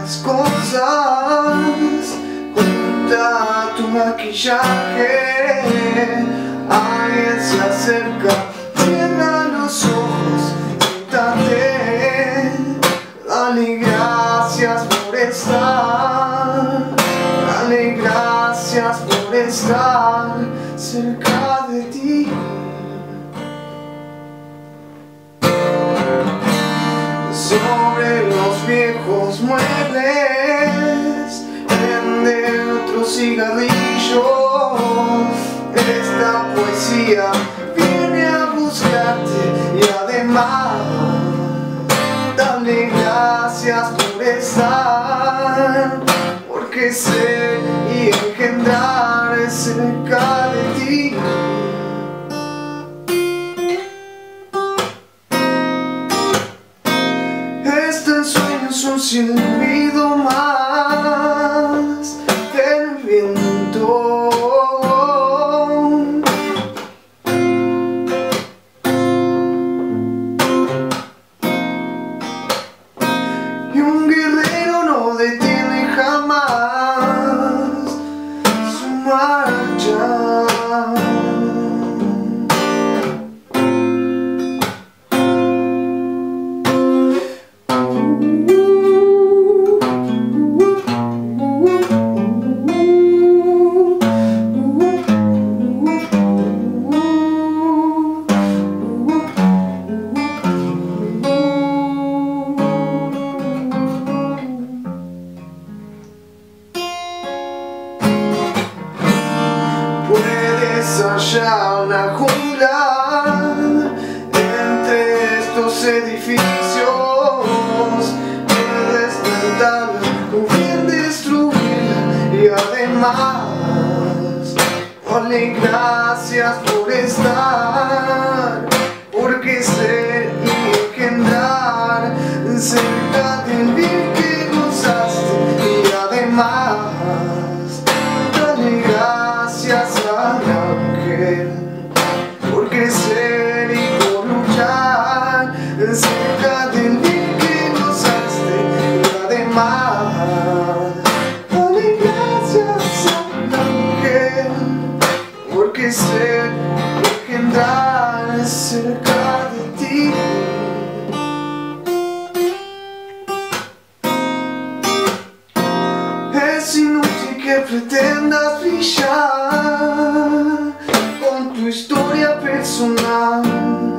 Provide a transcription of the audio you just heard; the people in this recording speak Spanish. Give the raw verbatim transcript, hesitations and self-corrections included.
las cosas, junta tu maquillaje. Alguien se acerca, cierra los ojos, siéntate. Dale gracias por estar, dale gracias por estar cerca de ti. Sobre los viejos muebles prende otro cigarrillo. Esta poesía viene a buscarte y además dale gracias por estar, porque ser y engendrar es cerca de ti. Este sueño es un silbido más del viento. Y un guerrero no detiene jamás su marcha. Puedes hallar una jungla entre estos edificios. Puedes tentarla o bien destruirla y además dale gracias por estar, porque ser y engendrar cerca del bien que gozaste y además dale gracias al ángel por crecer y por luchar cerca del bien que gozaste y además dale gracias al ángel por crecer y engendrar cerca de ti. Es inútil que pretendas brillar con tu historia personal.